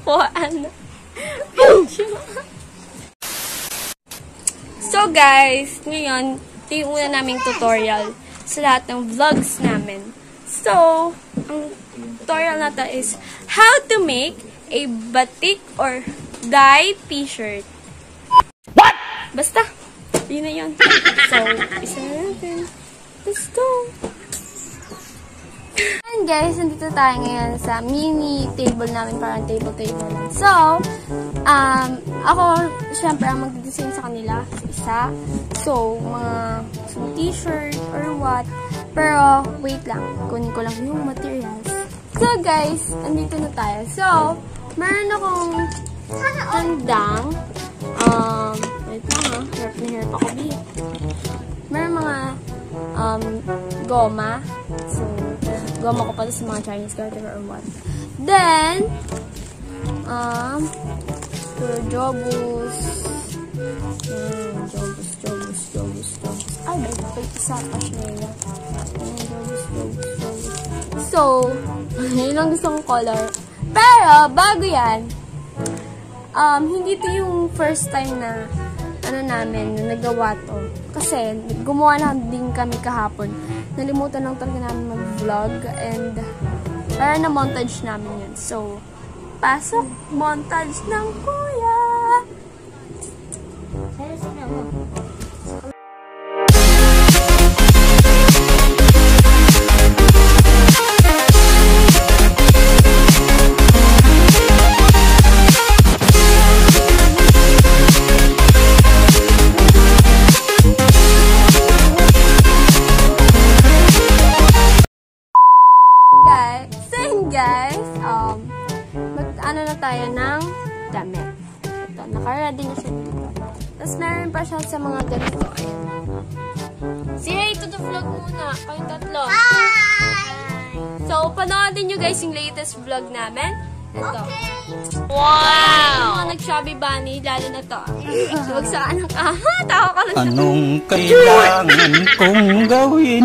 upuan. So guys, ngayon, ito yung una naming tutorial sa lahat ng vlogs namin. So, ang tutorial na to is how to make a batik or dye t-shirt. What? Basta, yun na yun. So, isa na natin. Let's go! And guys, nandito tayo ngayon sa mini table namin, parang table. So, ako, syempre, ang mag-design sa kanila, isa. So, mga t-shirt or what. Pero, wait lang. Kunin ko lang yung materials. So, guys, andito na tayo. So, meron akong handang, wait lang ha. Hirap ako, B. Meron mga, goma. So, goma ko pala sa mga Chinese garter or what. Then, jobus. Jobus. Ay, may isa pa siya. Jobus. So, yun lang gusto kong color. Pero, bago yan, hindi to yung first time na namin, na nagawa to. Kasi, gumawa lang din kami kahapon. Nalimutan lang talaga namin mag-vlog and para na montage namin yun. So, pasok montage ng kuya! Guys, ano na tayo ng damit. Ito, naka-ready na siya dito. Tapos meron pa siya sa mga ganito. Ayan. Say hey to the vlog muna. Kayong tatlo. Hi! So, panoodin nyo guys yung latest vlog namin. Ito. Okay. Wow! Mga nag-chubby bunny, lalo na to. Huwag saan ang tawa ka lang. Anong kailangan kong gawin?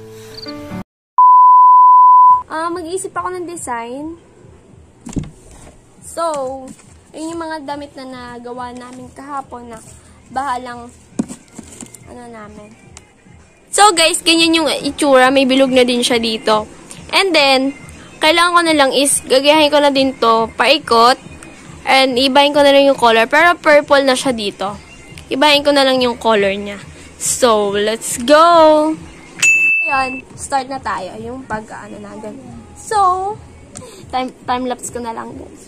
Mag-iisip ako ng design. So, yun yung mga damit na nagawa namin kahapon na bahalang namin. So, guys, ganyan yung itsura. May bilog na din siya dito. And then, kailangan ko na lang is, gagayahin ko na din to, paikot. And, ibahin ko na lang yung color. Pero, purple na siya dito. Ibahin ko na lang yung color niya. So, let's go! Ayan, start na tayo. Yung pag-ano na ganyan. So, time-lapse ko na lang, guys.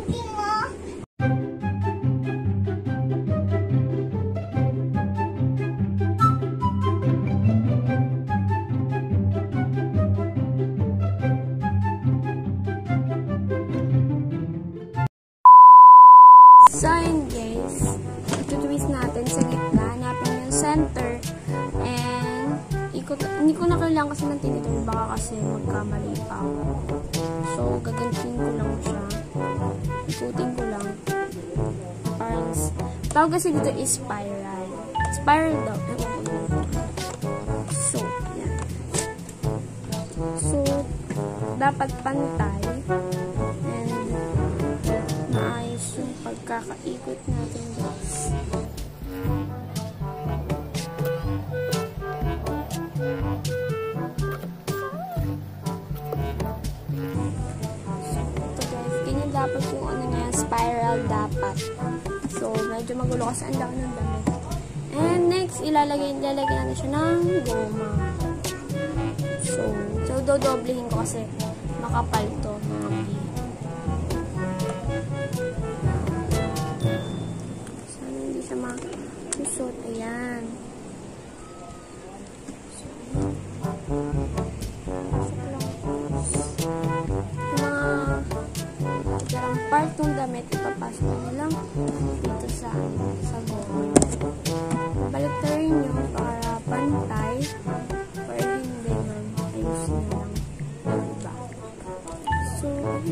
So, yun, guys. Ito-twist natin sa gitna. Hanapin yung center. And, hindi ko na kailangan kasi ng tinitong baka kasi magkamali pa ako. So, gagantin ko lang siya. Ikutin ko lang. Parang, tawag kasi dito is spiral. Spiral daw. So, yan. So, dapat pantay. And, maayos yung pagkakaikot natin, guys. Dapat yung niya, spiral dapat. So, medyo magulo kasi ang dami ng damit. And next, ilalagay natin siya ng goma. So dodoblehin ko kasi makapal to, mga B. Sana hindi siya makusot. Ayan. Part ng damit, ipapasok nyo lang dito sa goma. Baliktarin nyo para pantay or hindi man ayusin nyo lang yung iba. So,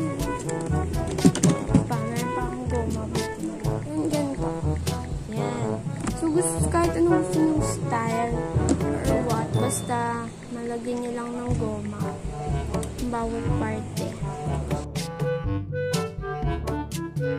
meron pa akong goma. Yan, ganito. Yan. So, kahit anong gusto nyo style or what, basta malagyan nyo lang ng goma ang bawat parte.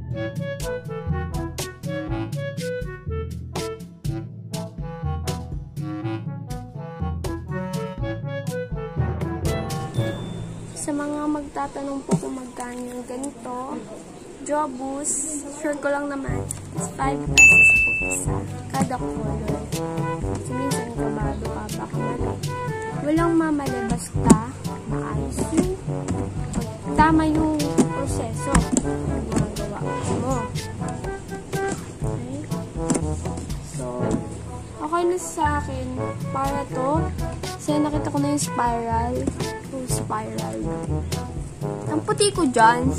Sa mga magtatanong po kung magkano yung ganito, Jobus, sure ko lang naman, it's 5 pesos po isa, kada color. So, minsan kabado ka, baka mali. Walang mamali, basta maayos yung tama yung proseso na ginagawa mo. Okay? So, okay na sa akin. Para to, kasi nakita ko na yung spiral. Spiral. Ang puti ko dyan.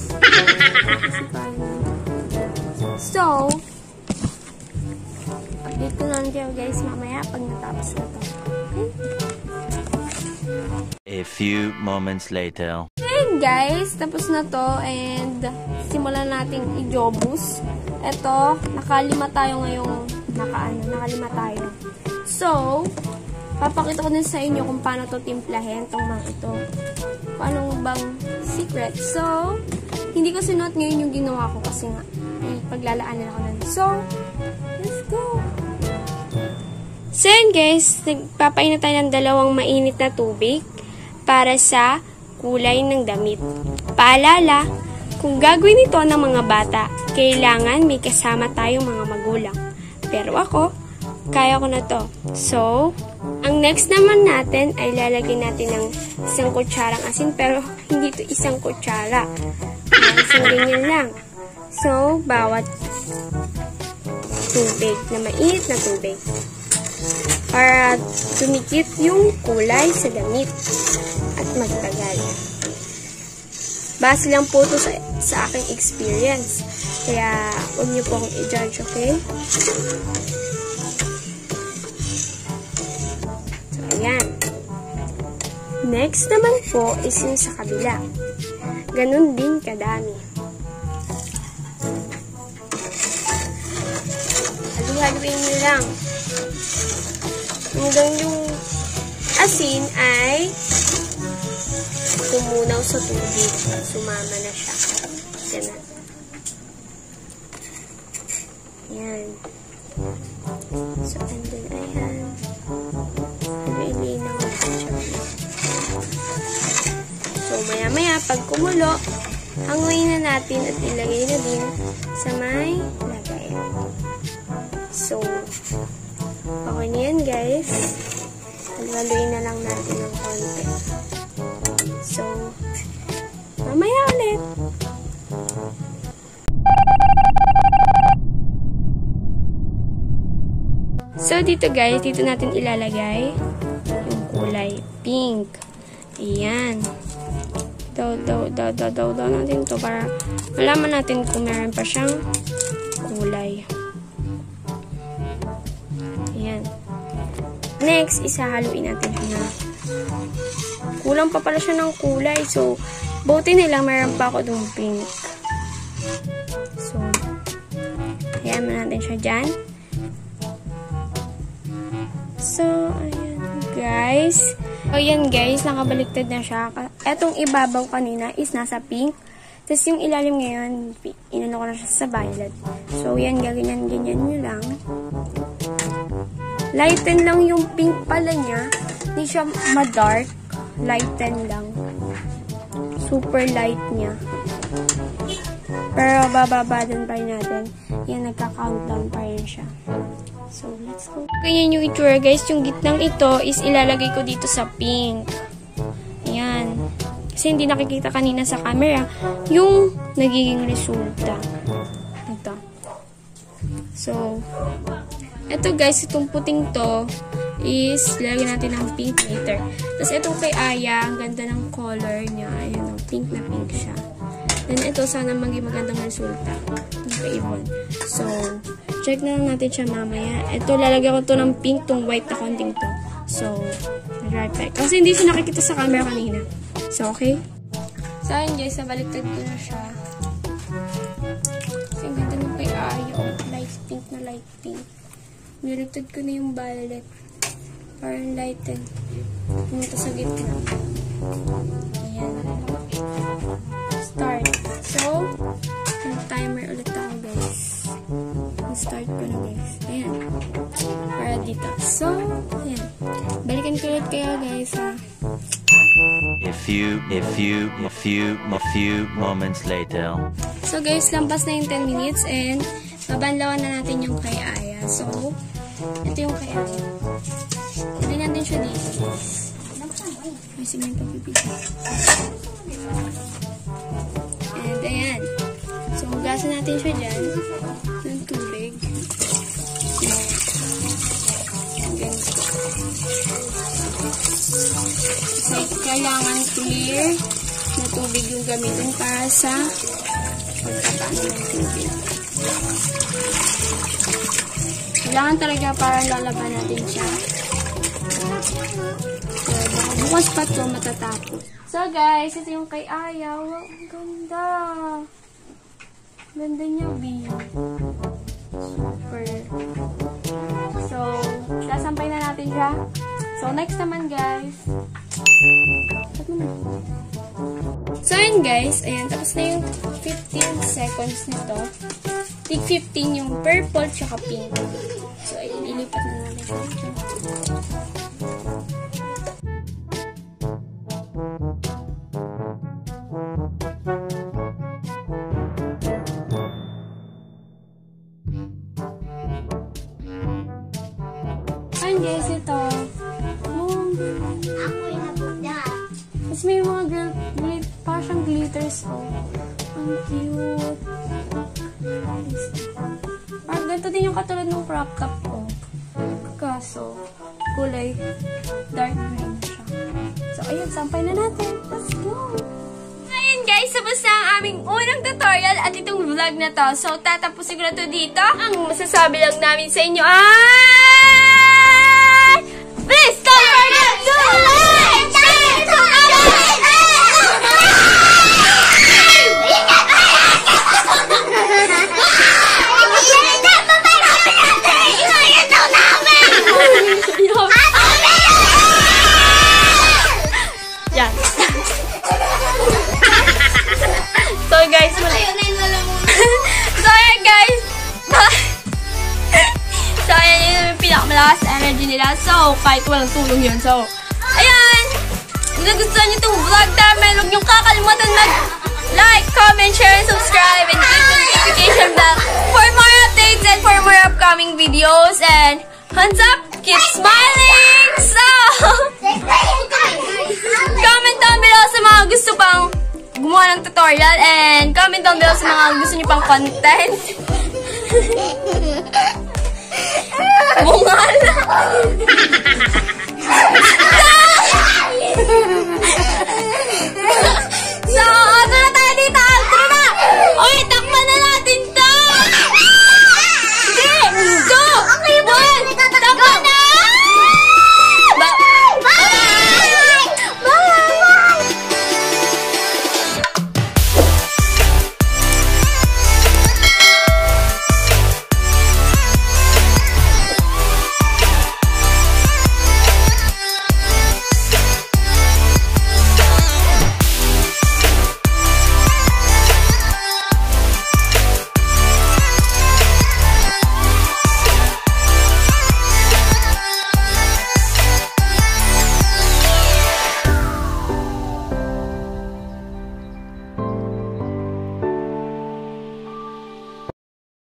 So, update ko na lang kayo guys mamaya pag natapos ko to. Okay? A few moments later. And guys, tapos na to and simulan natin i-jobus. Ito, nakalima tayo ngayong nakalima tayo. So, papakita ko din sa inyo kung paano to timplahin, itong mga ito. Paano bang secret. So, hindi ko sinuot ngayon yung ginawa ko kasi nga, paglalaanan ako nun. So, let's go! So, yun guys, nagpapainit tayo ng 2 mainit na tubig para sa kulay ng damit. Paalala, kung gagawin ito ng mga bata, kailangan may kasama tayong mga magulang. Pero ako, kaya ko na to. So, ang next naman natin ay lalagyan natin ng 1 kutsarang asin, pero hindi to 1 kutsara. Isang ganyan lang. So, bawat tubig na mainit na tubig. Para tumikit yung kulay sa damit at magtagal. Base lang po to sa aking experience. Kaya, huwag niyo po akong i-judge, okay? So, ayan. Next naman po is yung sa kabila. Ganun din kadami. Haluin nyo lang. Hanggang yung asin ay tumunaw sa tubig. Sumama na siya. Ganun. Ayan. So, and then, ayan. Haluin na siya. So, maya-maya, pag kumulo, hanguin na natin at ilagay na din sa may lagayan. So, okay na yan guys. Haluin na lang natin ng konti. So, mamaya ulit. So, dito guys, dito natin ilalagay yung kulay pink. Ayan. Daw natin to para malaman natin kung meron pa siyang kulay. Ayan. Next, isahaluin natin siya na. Kulang pa pala siya ng kulay. So, buti nila meron pa ako dong pink. So, ayan mo natin siya dyan. So, ayan guys. Ayan guys, nakabaliktad na siya. Etong ibabaw kanina is nasa pink. Tapos yung ilalim ngayon, inano ko na siya sa violet. So, yan, ganyan nyo lang. Lighten lang yung pink pala niya. Hindi siya ma-dark. Lighten lang. Super light niya. Pero bababa din pa rin natin. Yan, nagka-countdown pa rin siya. So, let's go. Ganyan yung itsura guys. Yung gitnang ito is ilalagay ko dito sa pink. Ayan. Kasi hindi nakikita kanina sa camera yung nagiging resulta. Ito. So, ito guys, itong puting to is lagyan natin ng pink later. Tapos itong kay Aya, ang ganda ng color niya. Ayan, pink na pink siya. Then ito, sana maging magandang resulta. Yung kay Yvonne. So, check na lang natin siya mamaya. Ito, lalagyan ko to ng pink, tong white na konting to. So, right back. Kasi hindi siya nakikita sa camera kanina. So, okay? So, ayun guys, nabaliktad ko na siya. Kasi ang ganda ng kay Aya. Light pink na light pink. Niliktad ko na yung violet. Parang lighten. Pumunta sa gitna. Ayan. Start. So, Magta-timer ulit ako, guys. Start ko na, guys. Ayan. Para dito. So, ayan. Balikan ko ulit kayo, guys, ha. A few moments later. So, guys, lampas na yung 10 minutes and babanlawan na natin yung kay Aya. So, ito yung kay Aya. Hindi natin siya dito. May simay pagpipisa. And, ayan. So, hugasan natin siya dyan ng tubig. Ganito. Kasi kailangan clear na tubig yung gamitin para sa pagkapano ng tubig. Kailangan talaga para lalaban natin siya. So, bukas pa ito matatapos. So guys, ito yung kay Aya. Wow, ang ganda. Ganda niya, B. Super. So, sasampay na natin siya. So, next naman, guys. So, yun, guys. Ayan, tapos na yung 15 seconds nito. Tig 15 yung purple tsaka pink. So, ayun, ilipat na natin siya. Ayan, guys, ito. Tapos may mga parang siyang glitters, oh. Ang cute. Parang ganito din yung katulad ng crop top, oh. Kaso, kulay dark green siya. So, ayun, sampay na natin. Let's go! Ayun, guys, tapos na ang aming unang tutorial at itong vlog na to. So, tatapusin ko na to dito. Ang masasabi lang namin sa inyo ay... Please, don't forget to like, share, comment, yan. So guys, so ayan guys. So ayan yung pinakamalakas energy nila. So kahit walang tulong yun. So ayan. Kung nagustuhan nyo itong vlog namin, huwag nyo kakalimutan mag-like, comment, share, and subscribe, and click the notification bell for more updates and for more upcoming videos. And hands up, keep smiling! So, comment down below sa mga gusto pang gumawa ng tutorial, and comment down below sa mga gusto nyo pang content. Bunga na!